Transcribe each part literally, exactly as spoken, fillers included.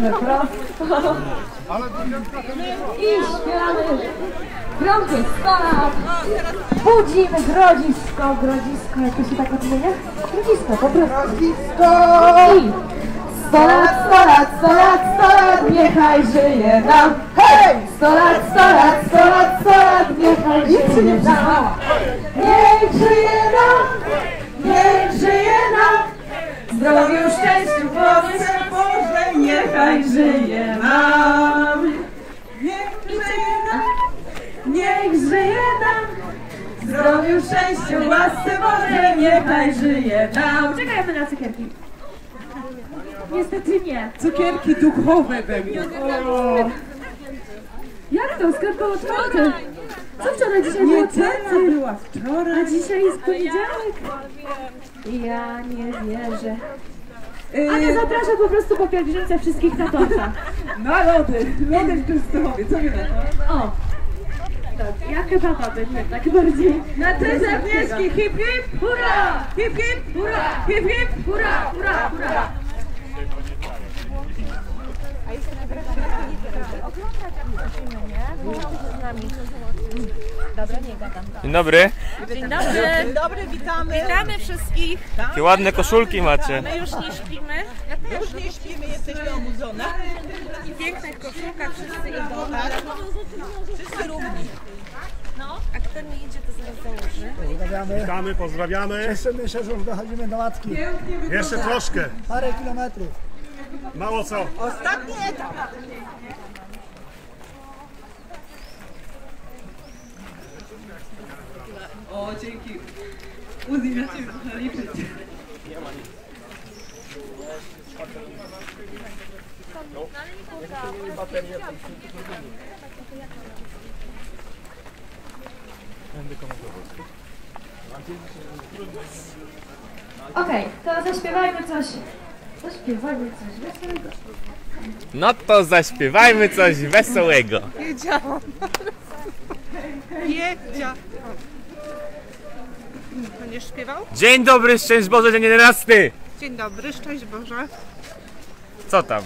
I śpiewamy gromkie sto lat, budzimy grodzisko, grodzisko, jak to się tak odmienia? Grodzisko, po prostu. Grodzisko! I sto lat, sto lat, sto lat, sto lat, niechaj żyje nam. Hej! sto lat, sto lat, sto lat, sto lat, niechaj żyje nam. Niech żyje nam, niech żyje nam. Zdrowiu, szczęściu, Boże, Boże, niechaj żyje nam. Niech żyje nam, niech żyje nam. Zdrowiu, szczęściu, łasce Boże, niechaj żyje nam. Czekajmy na cukierki. Niestety nie. Cukierki duchowe będą. Jak to? Skąd było czwarte? Co wczoraj? Dzisiaj było czwarte. Była wczoraj. A dzisiaj jest poniedziałek. Ja nie wierzę. Ale zapraszam po prostu po pielgrzymce wszystkich na torta. Na lody. Lody w Częstochowie. Co wy na to? O! Tak, ja chyba babę, nie, tak bardziej. Na te zapieski. Hip hip. Hurra! Hip hip. Hurra! Hip hip. Hurra! Hurra! Hurra! Dzień dobry. Dzień dobry. Dzień dobry, witamy. Witamy wszystkich. Jakie ładne koszulki macie. My już nie śpimy. Już nie śpimy, jesteśmy obudzone. W pięknych koszulkach wszyscy idą. Wszyscy równi. No, a kto nie idzie, to zaraz założy. Pozdrawiamy. Witamy, pozdrawiamy. Cieszymy się, że już dochodzimy do matki. Jeszcze troszkę. Parę kilometrów. Mało co. Ostatni etap. O, dzięki. Uzi na ciebie można liczyć. Okej, to zaśpiewajmy coś. Zaśpiewajmy coś wesołego. No to zaśpiewajmy coś wesołego. Wiedziałam. Wiedziałam. Będziesz śpiewał? Dzień dobry, szczęść Boże, dzień jedenasty. Dzień dobry, szczęść Boże. Co tam?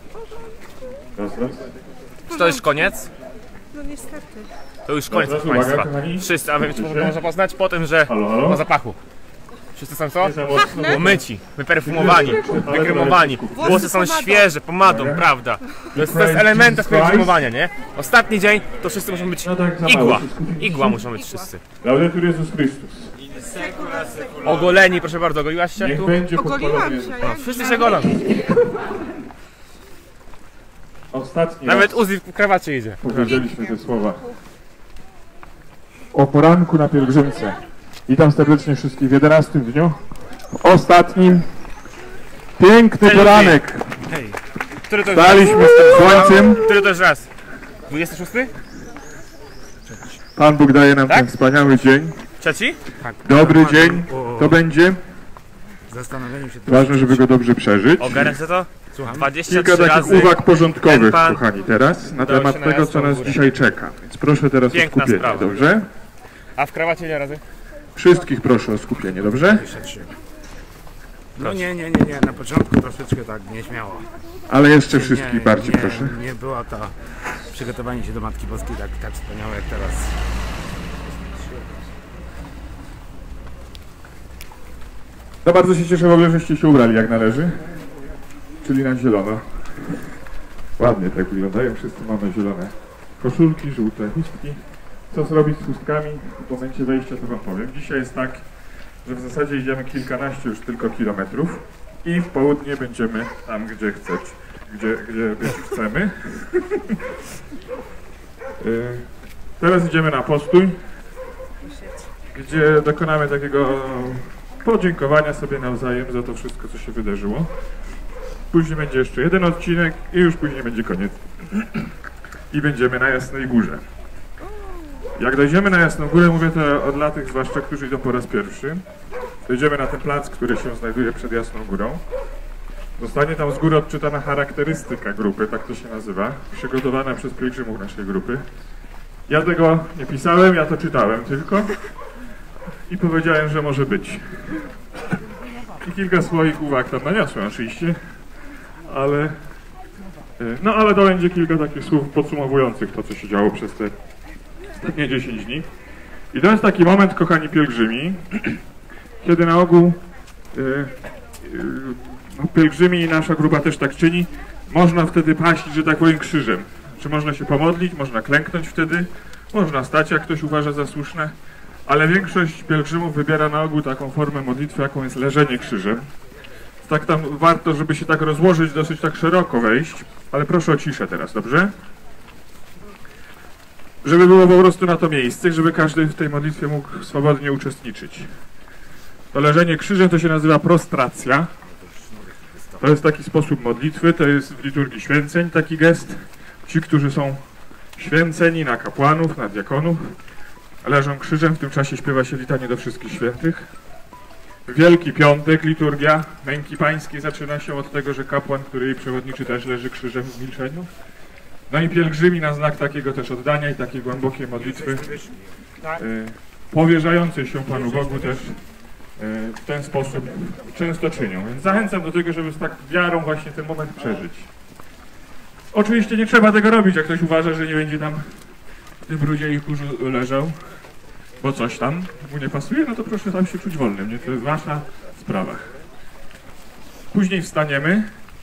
Czy to już koniec? No niestety. To już koniec, proszę Uwaga, Państwa. kochani. Wszyscy, a wy wiecie, co można poznać? Po tym, że Halo, halo? ma zapachu. Wszyscy są co? za mocno. Umyci, wyperfumowani, wykremowani. Włosy są świeże, pomadą, prawda? To jest, to jest elementem perfumowania, nie? Ostatni dzień to wszyscy muszą być No tak, za mało igła. się skupić. Igła muszą być wszyscy. Laudetur Jezus Chrystus. Ogoleni, proszę bardzo, goliłaś się Niech tu? będzie Ogoliłam pochwalony się. Jezus. Ja Wszyscy się golą. Ostatni Nawet raz Uzi w krawacie idzie. powiedzieliśmy te słowa. O poranku na pielgrzymce. Witam serdecznie wszystkich w jedenastym dniu. W ostatnim. Piękny Cześć, poranek. Hej. Który to już raz? Staliśmy z tym słońcem. Który to już raz? dwudziesty szósty? Pan Bóg daje nam Tak? ten wspaniały dzień. Trzeci? Dobry dzień to będzie. Zastanawianiem się Ważne, żeby go dobrze przeżyć. Ogarniasz to? dwadzieścia Kilka trzy takich razy. uwag porządkowych, ten pan kochani, teraz na udał temat się na tego, co Jasną nas Górę. dzisiaj czeka. Więc proszę teraz Piękna o skupienie, sprawa. dobrze? A w krawacie ile razy? Wszystkich proszę o skupienie, dobrze? No nie, nie, nie, nie, na początku troszeczkę tak nieśmiało. Ale jeszcze Nie, wszystkich bardziej nie, proszę. Nie było to przygotowanie się do Matki Boskiej tak, tak wspaniałe jak teraz. No bardzo się cieszę w ogóle, żeście się ubrali jak należy. Czyli na zielono. Ładnie tak wyglądają, wszyscy mamy zielone koszulki, żółte chustki. Co zrobić z chustkami? W momencie wejścia to wam powiem. Dzisiaj jest tak, że w zasadzie idziemy kilkanaście już tylko kilometrów i w południe będziemy tam, gdzie chceć, gdzie, gdzie być chcemy. Y, Teraz idziemy na postój, gdzie dokonamy takiego podziękowania sobie nawzajem za to wszystko, co się wydarzyło. Później będzie jeszcze jeden odcinek i już później będzie koniec. I będziemy na Jasnej Górze. Jak dojdziemy na Jasną Górę, mówię to od lat tych zwłaszcza, którzy idą po raz pierwszy, dojdziemy na ten plac, który się znajduje przed Jasną Górą. Zostanie tam z góry odczytana charakterystyka grupy, tak to się nazywa, przygotowana przez pielgrzymów naszej grupy. Ja tego nie pisałem, ja to czytałem tylko i powiedziałem, że może być. I kilka swoich uwag tam naniosłem oczywiście, ale No ale to będzie kilka takich słów podsumowujących to, co się działo przez te ostatnie dziesięć dni. I to jest taki moment, kochani pielgrzymi, kiedy na ogół yy, yy, no, pielgrzymi i nasza grupa też tak czyni, można wtedy paść, że tak powiem, krzyżem. Czy można się pomodlić, można klęknąć wtedy, można stać, jak ktoś uważa za słuszne, ale większość pielgrzymów wybiera na ogół taką formę modlitwy, jaką jest leżenie krzyżem. Tak tam warto, żeby się tak rozłożyć, dosyć tak szeroko wejść, ale proszę o ciszę teraz, dobrze? Żeby było po prostu na to miejsce, żeby każdy w tej modlitwie mógł swobodnie uczestniczyć. To leżenie krzyżem to się nazywa prostracja. To jest taki sposób modlitwy, to jest w liturgii święceń taki gest. Ci, którzy są święceni na kapłanów, na diakonów, leżą krzyżem, w tym czasie śpiewa się litanie do wszystkich świętych. Wielki Piątek, liturgia Męki Pańskiej zaczyna się od tego, że kapłan, który jej przewodniczy, też leży krzyżem w milczeniu. No i pielgrzymi na znak takiego też oddania i takiej głębokiej modlitwy, y, powierzającej się Panu Bogu też y, w ten sposób często czynią. Więc zachęcam do tego, żeby z tak wiarą właśnie ten moment przeżyć. Oczywiście nie trzeba tego robić, jak ktoś uważa, że nie będzie tam w tym brudzie i kurzu leżał, bo coś tam mu nie pasuje, no to proszę tam się czuć wolnym, nie? To jest wasza sprawa. Później wstaniemy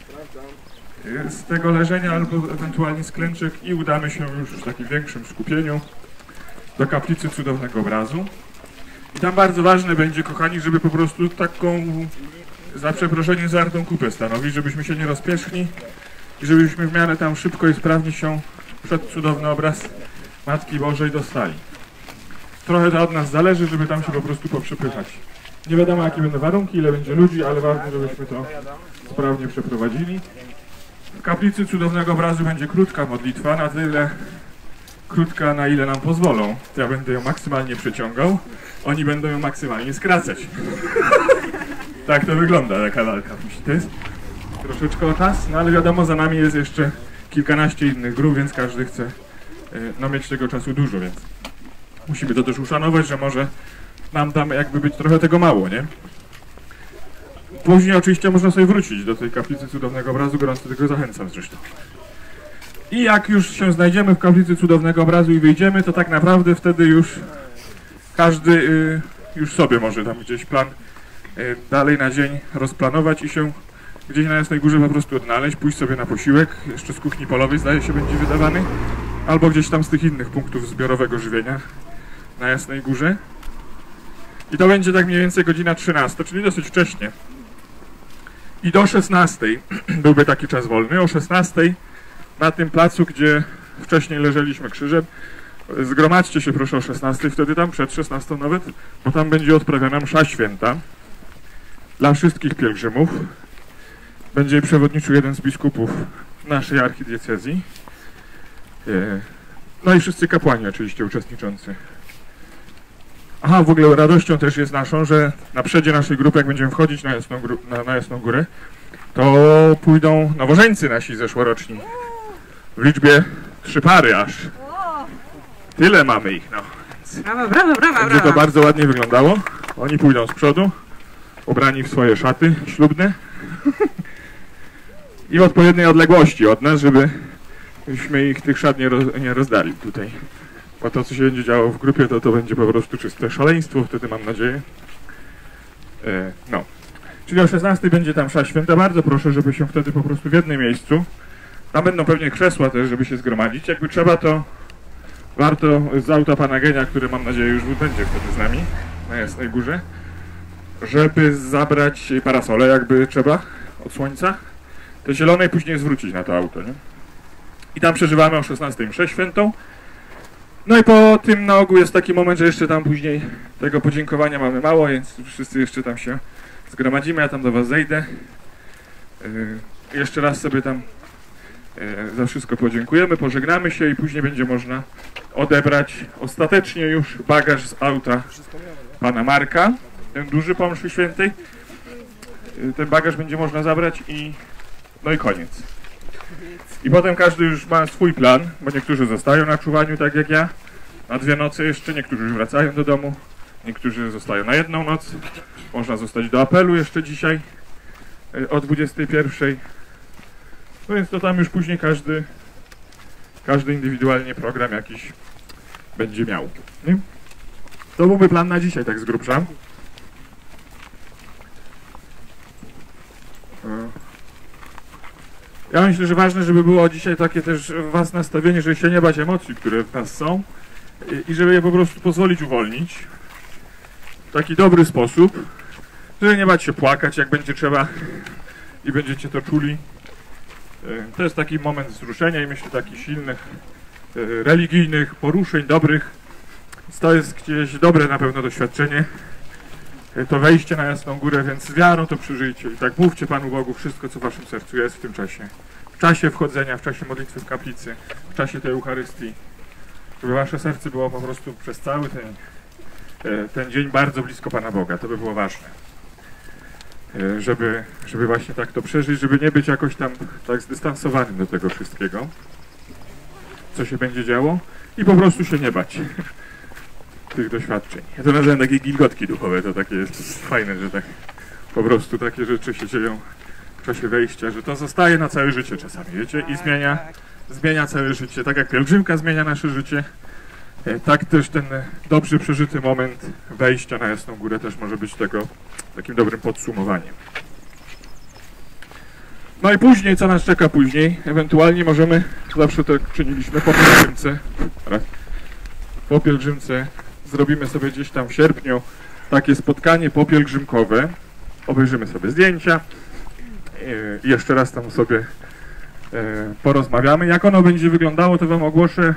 z tego leżenia albo ewentualnie z klęczek i udamy się już w takim większym skupieniu do kaplicy Cudownego Obrazu. I tam bardzo ważne będzie, kochani, żeby po prostu taką, za przeproszeniem, zaartą kupę stanowić, żebyśmy się nie rozpieszli i żebyśmy w miarę tam szybko i sprawnie się przed cudowny obraz Matki Bożej dostali. Trochę to od nas zależy, żeby tam się po prostu poprzepychać. Nie wiadomo, jakie będą warunki, ile będzie ludzi, ale ważne, żebyśmy to sprawnie przeprowadzili. W kaplicy Cudownego Obrazu będzie krótka modlitwa, na tyle krótka, na ile nam pozwolą. Ja będę ją maksymalnie przeciągał, oni będą ją maksymalnie skracać. Tak to wygląda taka walka. To jest troszeczkę o czas, no ale wiadomo, za nami jest jeszcze kilkanaście innych grup, więc każdy chce no, mieć tego czasu dużo, więc musimy to też uszanować, że może nam tam jakby być trochę tego mało, nie? Później oczywiście można sobie wrócić do tej kaplicy Cudownego Obrazu, gorąco do tego zachęcam zresztą. I jak już się znajdziemy w kaplicy Cudownego Obrazu i wyjdziemy, to tak naprawdę wtedy już każdy y, już sobie może tam gdzieś plan y, dalej na dzień rozplanować i się gdzieś na Jasnej Górze po prostu odnaleźć, pójść sobie na posiłek, jeszcze z kuchni polowej zdaje się będzie wydawany, albo gdzieś tam z tych innych punktów zbiorowego żywienia na Jasnej Górze. I to będzie tak mniej więcej godzina trzynasta, czyli dosyć wcześnie. I do szesnastej byłby taki czas wolny. O szesnastej na tym placu, gdzie wcześniej leżeliśmy krzyżem, zgromadźcie się proszę o szesnastej, wtedy tam przed szesnastą nawet, bo tam będzie odprawiona msza święta dla wszystkich pielgrzymów. Będzie przewodniczył jeden z biskupów naszej archidiecezji. No i wszyscy kapłani oczywiście uczestniczący. Aha, w ogóle radością też jest naszą, że na przedzie naszej grupy, jak będziemy wchodzić na Jasną, na, na Jasną Górę, to pójdą nowożeńcy nasi zeszłoroczni. W liczbie trzy pary aż. Tyle mamy ich, no. Brawo, brawo, brawo, Będzie to bardzo ładnie wyglądało. Oni pójdą z przodu, ubrani w swoje szaty ślubne i w odpowiedniej odległości od nas, żebyśmy ich tych szat nie, roz, nie rozdali tutaj. Bo to, co się będzie działo w grupie, to to będzie po prostu czyste szaleństwo, wtedy mam nadzieję. E, no. Czyli o szesnastej będzie tam msza święta. Bardzo proszę, żeby się wtedy po prostu w jednym miejscu. Tam będą pewnie krzesła też, żeby się zgromadzić. Jakby trzeba, to warto z auta pana Genia, który mam nadzieję już będzie wtedy z nami na Jasnej Górze, żeby zabrać parasole, jakby trzeba, od słońca. Te zielone i później zwrócić na to auto, nie? I tam przeżywamy o szesnastej mszę świętą. No i po tym na ogół jest taki moment, że jeszcze tam później tego podziękowania mamy mało, więc wszyscy jeszcze tam się zgromadzimy, ja tam do was zejdę. Yy, jeszcze raz sobie tam yy, za wszystko podziękujemy, pożegnamy się i później będzie można odebrać ostatecznie już bagaż z auta pana Marka, ten duży po mszy świętej. Yy, ten bagaż będzie można zabrać i no i koniec. I potem każdy już ma swój plan, bo niektórzy zostają na czuwaniu, tak jak ja, na dwie noce jeszcze, niektórzy już wracają do domu, niektórzy zostają na jedną noc. Można zostać do apelu jeszcze dzisiaj o dwudziestej pierwszej. No więc to tam już później każdy, każdy indywidualnie program jakiś będzie miał. Nie? To byłby plan na dzisiaj, tak z grubsza. Ja myślę, że ważne, żeby było dzisiaj takie też w was nastawienie, żeby się nie bać emocji, które w nas są i żeby je po prostu pozwolić uwolnić w taki dobry sposób, żeby nie bać się płakać, jak będzie trzeba i będziecie to czuli. To jest taki moment wzruszenia i myślę takich silnych, religijnych poruszeń, dobrych. To jest gdzieś dobre na pewno doświadczenie, to wejście na Jasną Górę, więc z wiarą to przeżyjcie i tak mówcie Panu Bogu wszystko, co w waszym sercu jest w tym czasie. W czasie wchodzenia, w czasie modlitwy w kaplicy, w czasie tej Eucharystii. Żeby wasze serce było po prostu przez cały ten, ten dzień bardzo blisko Pana Boga. To by było ważne. Żeby, żeby właśnie tak to przeżyć, żeby nie być jakoś tam tak zdystansowanym do tego wszystkiego, co się będzie działo i po prostu się nie bać tych doświadczeń. Ja to nazywam takie gilgotki duchowe, to takie jest fajne, że tak po prostu takie rzeczy się dzieją w czasie wejścia, że to zostaje na całe życie czasami, wiecie, i zmienia, zmienia całe życie. Tak jak pielgrzymka zmienia nasze życie, tak też ten dobrze przeżyty moment wejścia na Jasną Górę też może być tego takim dobrym podsumowaniem. No i później, co nas czeka później? Ewentualnie możemy, zawsze tak czyniliśmy po pielgrzymce, po pielgrzymce zrobimy sobie gdzieś tam w sierpniu takie spotkanie popielgrzymkowe, obejrzymy sobie zdjęcia i jeszcze raz tam sobie porozmawiamy. Jak ono będzie wyglądało, to wam ogłoszę.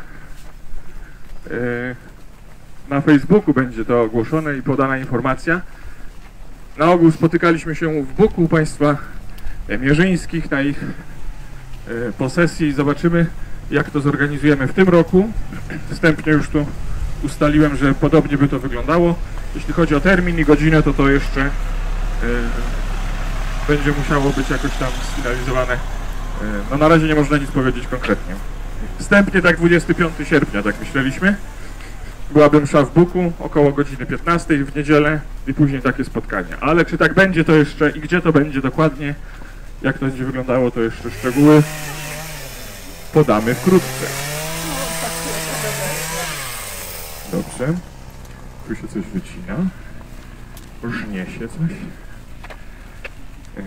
Na Facebooku będzie to ogłoszone i podana informacja. Na ogół spotykaliśmy się w Buku u państwa mierzyńskich na ich posesji i zobaczymy, jak to zorganizujemy w tym roku. Wstępnie już tu ustaliłem, że podobnie by to wyglądało. Jeśli chodzi o termin i godzinę, to to jeszcze yy, będzie musiało być jakoś tam sfinalizowane. Yy, no na razie nie można nic powiedzieć konkretnie. Wstępnie tak dwudziestego piątego sierpnia, tak myśleliśmy. Byłaby msza w Buku około godziny piętnastej w niedzielę i później takie spotkania. Ale czy tak będzie, to jeszcze i gdzie to będzie dokładnie, jak to będzie wyglądało, to jeszcze szczegóły podamy wkrótce. Dobrze. Tu się coś wycina. Żnie się coś. Yy.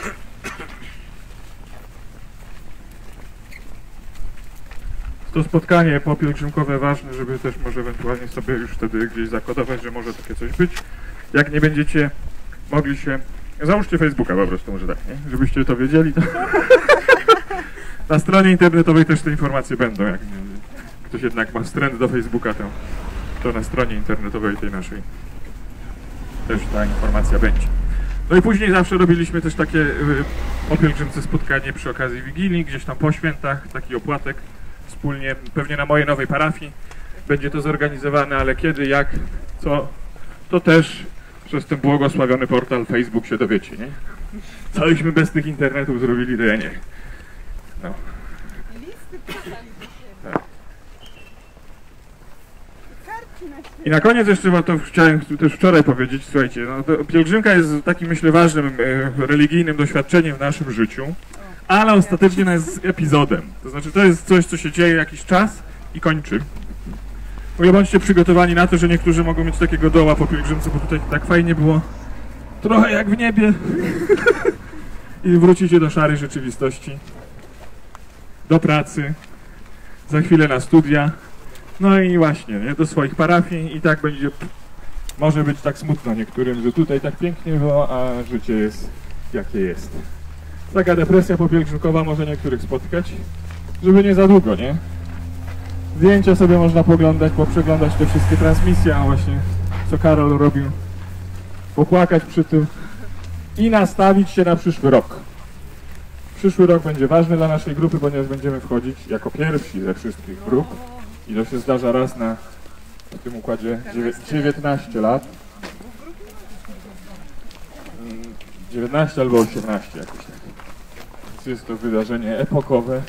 To spotkanie popielgrzymkowe ważne, żeby też może ewentualnie sobie już wtedy gdzieś zakodować, że może takie coś być. Jak nie będziecie mogli się... Załóżcie Facebooka po prostu, może tak, nie? Żebyście to wiedzieli, to... Na stronie internetowej też te informacje będą. Jak ktoś jednak ma wstręt do Facebooka, to, to na stronie internetowej tej naszej też ta informacja będzie. No i później zawsze robiliśmy też takie po pielgrzymce spotkanie przy okazji Wigilii, gdzieś tam po świętach, taki opłatek wspólnie, pewnie na mojej nowej parafii będzie to zorganizowane, ale kiedy, jak, co, to też przez ten błogosławiony portal Facebook się dowiecie, nie? Cośmy bez tych internetów zrobili, to ja nie. No. Tak. I na koniec jeszcze wam to chciałem też wczoraj powiedzieć, słuchajcie, no to pielgrzymka jest takim, myślę, ważnym e, religijnym doświadczeniem w naszym życiu, ale ostatecznie ona jest epizodem. To znaczy to jest coś, co się dzieje jakiś czas i kończy. W ogóle bądźcie przygotowani na to, że niektórzy mogą mieć takiego doła po pielgrzymce, bo tutaj tak fajnie było, trochę jak w niebie. I wrócicie do szarej rzeczywistości, do pracy, za chwilę na studia, no i właśnie, nie, do swoich parafii i tak będzie, może być tak smutno niektórym, że tutaj tak pięknie było, a życie jest jakie jest. Taka depresja popielgrzymkowa może niektórych spotkać, żeby nie za długo, nie? Zdjęcia sobie można poglądać, poprzeglądać te wszystkie transmisje, a właśnie co Karol robił, popłakać przy tym i nastawić się na przyszły rok. Przyszły rok będzie ważny dla naszej grupy, ponieważ będziemy wchodzić jako pierwsi ze wszystkich grup i to się zdarza raz na w tym układzie dziewiętnaście lat. dziewiętnaście albo osiemnaście jakoś tak. Więc jest to wydarzenie epokowe.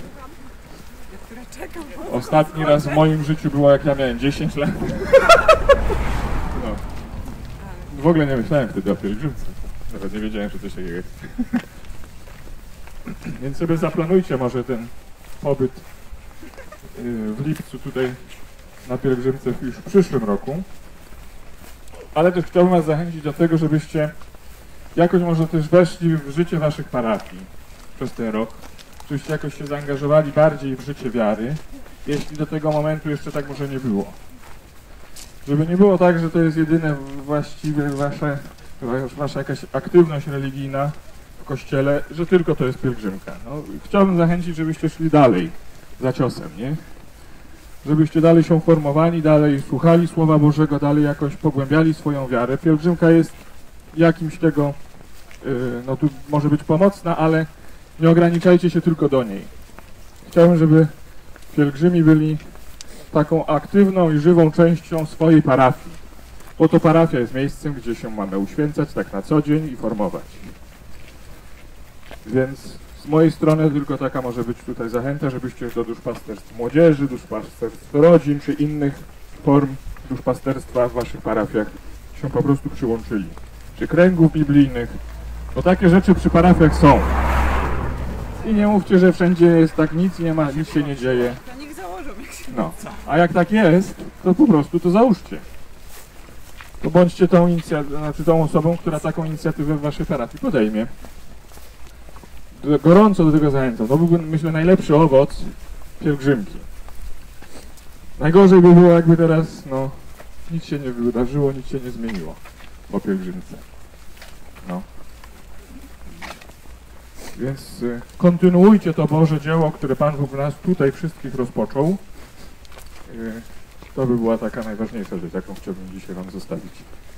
Ostatni raz w moim życiu było, jak ja miałem dziesięć lat. No. W ogóle nie myślałem wtedy o pielgrzymce. Nawet nie wiedziałem, że coś takiego jest. Więc sobie zaplanujcie może ten pobyt yy, w lipcu tutaj na pielgrzymce już w przyszłym roku. Ale też chciałbym was zachęcić do tego, żebyście jakoś może też weszli w życie waszych parafii przez ten rok. Żebyście jakoś się zaangażowali bardziej w życie wiary, jeśli do tego momentu jeszcze tak może nie było. Żeby nie było tak, że to jest jedyne właściwe wasze, wasza jakaś aktywność religijna w kościele, że tylko to jest pielgrzymka. No, chciałbym zachęcić, żebyście szli dalej za ciosem, nie? Żebyście dalej się formowali, dalej słuchali Słowa Bożego, dalej jakoś pogłębiali swoją wiarę. Pielgrzymka jest jakimś tego, yy, no tu może być pomocna, ale nie ograniczajcie się tylko do niej. Chciałbym, żeby pielgrzymi byli taką aktywną i żywą częścią swojej parafii. Bo to parafia jest miejscem, gdzie się mamy uświęcać tak na co dzień i formować. Więc z mojej strony tylko taka może być tutaj zachęta, żebyście do duszpasterstw młodzieży, duszpasterstw rodzin czy innych form duszpasterstwa w waszych parafiach się po prostu przyłączyli. Czy kręgów biblijnych, bo takie rzeczy przy parafiach są. I nie mówcie, że wszędzie jest tak, nic nie ma, nic się nie dzieje. To niech założą, jak się No, a jak tak jest, to po prostu to załóżcie. To bądźcie tą inicjatywą, znaczy tą osobą, która taką inicjatywę w waszej parafii podejmie. Gorąco do tego zachęcam. To byłby, myślę, najlepszy owoc pielgrzymki. Najgorzej by było, jakby teraz, no, nic się nie wydarzyło, nic się nie zmieniło po pielgrzymce. No. Więc y, kontynuujcie to Boże dzieło, które Pan Bóg w nas tutaj wszystkich rozpoczął. Y, to by była taka najważniejsza rzecz, jaką chciałbym dzisiaj wam zostawić.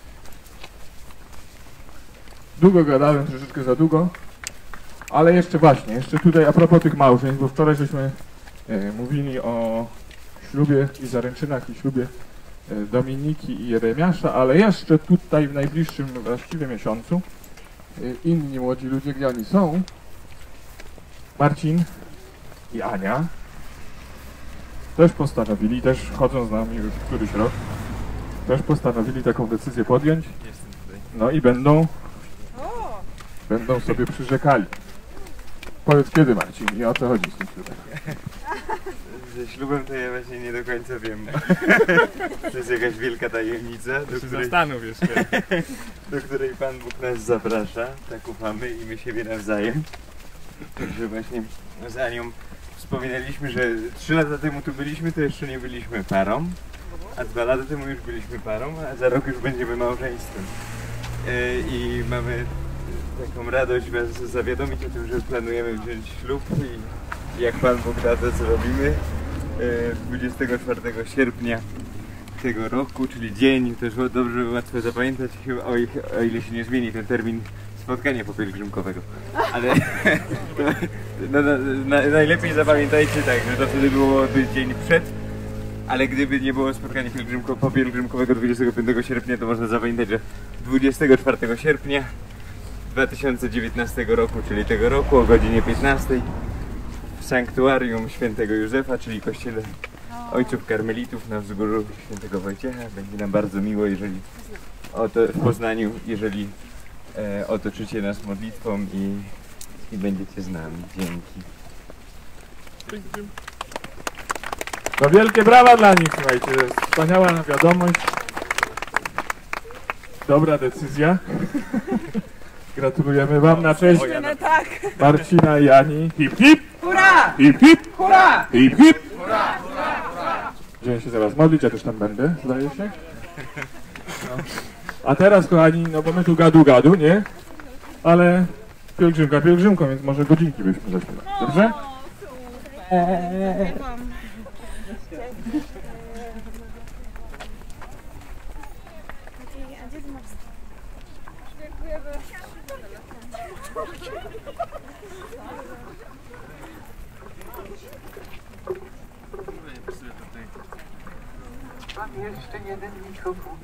Długo gadałem, troszeczkę za długo. Ale jeszcze właśnie, jeszcze tutaj a propos tych małżeństw, bo wczoraj żeśmy e, mówili o ślubie i zaręczynach i ślubie e, Dominiki i Jeremiasza, ale jeszcze tutaj w najbliższym właściwie miesiącu e, inni młodzi ludzie, gdzie oni są, Marcin i Ania, też postanowili, też chodzą z nami już któryś rok, też postanowili taką decyzję podjąć, no i będą, będą sobie przyrzekali. Powiedz kiedy, Marcin, i o co chodzi z tym ślubem? Ze ślubem to ja właśnie nie do końca wiem. To jest jakaś wielka tajemnica, do której, Zastanów jeszcze. do której Pan Bóg nas zaprasza. Tak ufamy i my siebie nawzajem. Także właśnie z Anią wspominaliśmy, że trzy lata temu tu byliśmy, to jeszcze nie byliśmy parą, a dwa lata temu już byliśmy parą, a za rok już będziemy małżeństwem. Yy, I mamy taką radość was zawiadomić o tym, że planujemy wziąć ślub i jak Pan Bóg da, to zrobimy dwudziestego czwartego sierpnia tego roku, czyli dzień, też dobrze łatwo zapamiętać, chyba, o, o ile się nie zmieni ten termin spotkania popielgrzymkowego. Ale to, no, no, na, najlepiej zapamiętajcie tak, że to wtedy byłoby dzień przed, ale gdyby nie było spotkania pielgrzymko, popielgrzymkowego dwudziestego piątego sierpnia, to można zapamiętać, że dwudziestego czwartego sierpnia dwa tysiące dziewiętnastego roku, czyli tego roku o godzinie piętnastej w Sanktuarium Świętego Józefa, czyli kościele Ojców Karmelitów na wzgórzu Świętego Wojciecha. Będzie nam bardzo miło, jeżeli oto, w Poznaniu, jeżeli e, otoczycie nas modlitwą i, i będziecie z nami. Dzięki. No wielkie brawa dla nich, słuchajcie, to jest wspaniała wiadomość. Dobra decyzja. Gratulujemy wam na cześć tak. Marcina i Ani. Hip hip! Hurra! Hip hip! Hurra! Hip hip! Będziemy się zaraz modlić, ja też tam będę, zdaje się. No. A teraz, kochani, no bo my tu gadu gadu, nie? Ale pielgrzymka pielgrzymką, więc może godzinki byśmy zaśpiewali. Dobrze? Mam jeszcze jeden mikrofon.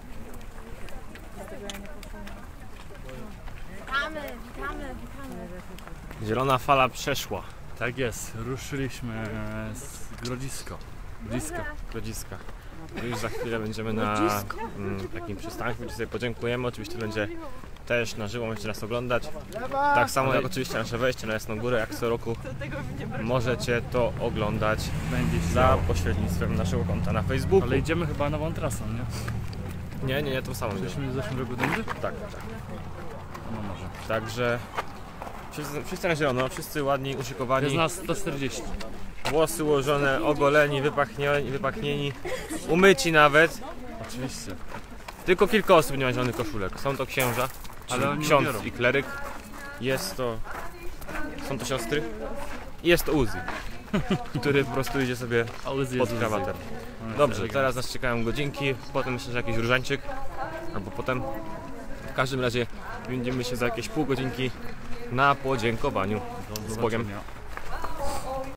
Witamy, witamy, witamy. Zielona fala przeszła. Tak jest, ruszyliśmy z Grodzisko. Grodziska. Grodziska. Już za chwilę będziemy na mm, takim przystanku, gdzie sobie podziękujemy. Oczywiście będzie też na żywo możecie nas oglądać. Tak samo jak oczywiście nasze wejście na Jasną Górę, jak co roku możecie to oglądać Będzie za się. pośrednictwem naszego konta na Facebooku. Ale idziemy chyba nową trasą, nie? Nie, nie, nie, tą samą idziemy. Żeśmy w zeszłym roku dąży? Tak, tak. No może. Także wszyscy, wszyscy na zielono, wszyscy ładni, Jest uszykowani, nas sto czterdzieści. włosy ułożone, ogoleni, wypachnieni, wypachnieni, umyci nawet. Oczywiście. Tylko kilka osób nie ma zielonych koszulek. Są to księża, Ale oni ksiądz biorą. i kleryk. Jest to... Są to siostry. I jest to Uzi, który po prostu idzie sobie A Uzi pod jest krawatem. Uzi. Dobrze, teraz nas czekają godzinki, potem myślę, że jakiś różańczyk, albo potem. W każdym razie widzimy się za jakieś pół godzinki na podziękowaniu. Do Z Bogiem. zobaczenia.